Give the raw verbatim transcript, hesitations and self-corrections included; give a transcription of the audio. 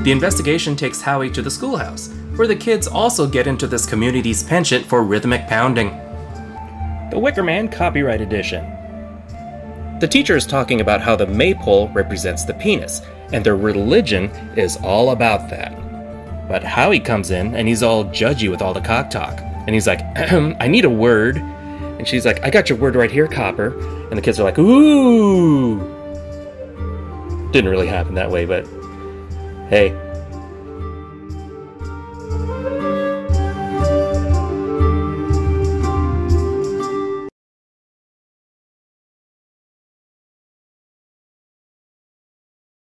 The investigation takes Howie to the schoolhouse, where the kids also get into this community's penchant for rhythmic pounding. The Wicker Man Copyright Edition. The teacher is talking about how the maypole represents the penis, and their religion is all about that. But Howie comes in, and he's all judgy with all the cock talk. And he's like, I need a word. And she's like, I got your word right here, Copper. And the kids are like, ooh. Didn't really happen that way, but hey.